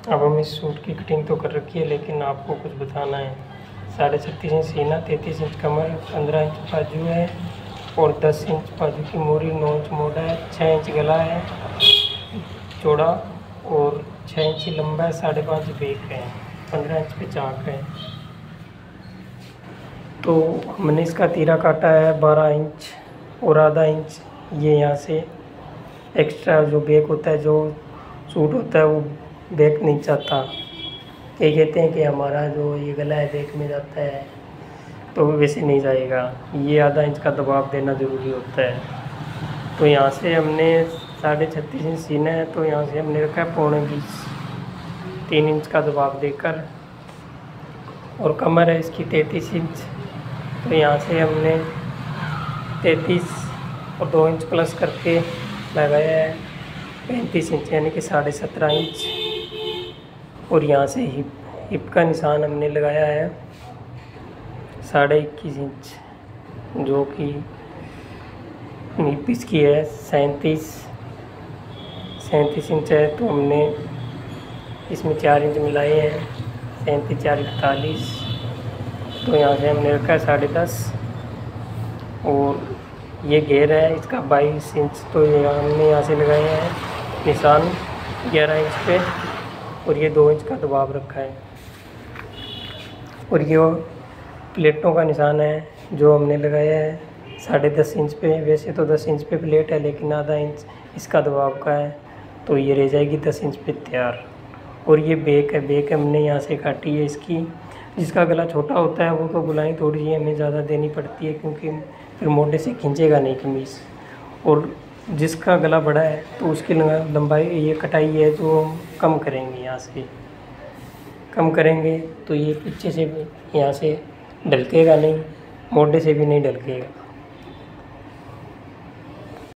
अब हम इस सूट की कटिंग तो कर रखी है, लेकिन आपको कुछ बताना है। 36.5 इंच सीना, 33 इंच कमर, 15 इंच बाजू है और 10 इंच बाजू की मोरी, 9 इंच मोटा है, 6 इंच गला है चौड़ा और 6 इंच लंबा है, 5.5 बेक है, 15 इंच पे चाक है। तो हमने इसका तीरा काटा है 12 इंच और आधा इंच ये यहाँ से एक्स्ट्रा जो बेक होता है, जो सूट होता है वो बेक नहीं चाहता। ये कहते हैं कि हमारा जो ये गला है बेक में जाता है, तो वैसे नहीं जाएगा। ये आधा इंच का दबाव देना ज़रूरी होता है। तो यहाँ से हमने 36.5 इंच सीना है, तो यहाँ से हमने रखा है 20.25, 3 इंच का दबाव देकर। और कमर है इसकी 33 इंच, तो यहाँ से हमने 33 और 2 इंच प्लस करके लगाया है 35 इंच, यानी कि 17.5 इंच। और यहाँ से हिप का निशान हमने लगाया है 21.5 इंच, जो कि नीप इसकी है 37 इंच है। तो हमने इसमें 4 इंच मिलाए हैं, 37 4 41। तो यहाँ से हमने रखा है 10.5। और ये घेर है इसका 22 इंच, तो हमने यहाँ से लगाया है निशान 11 इंच पे और ये 2 इंच का दबाव रखा है। और ये प्लेटों का निशान है जो हमने लगाया है 10.5 इंच पे। वैसे तो 10 इंच पे प्लेट है, लेकिन आधा इंच इसका दबाव का है, तो ये रह जाएगी 10 इंच पे तैयार। और ये बेक है, बेक हमने यहाँ से काटी है इसकी। जिसका गला छोटा होता है वो तो गुलाई थोड़ी सी हमें ज़्यादा देनी पड़ती है, क्योंकि फिर मोटे से खींचेगा नहीं कमीज़। और जिसका गला बड़ा है तो उसकी लंबाई, ये कटाई है जो हम कम करेंगे, यहाँ से कम करेंगे तो ये पीछे से भी यहाँ से ढलकेगा नहीं, मोटे से भी नहीं ढलकेगा।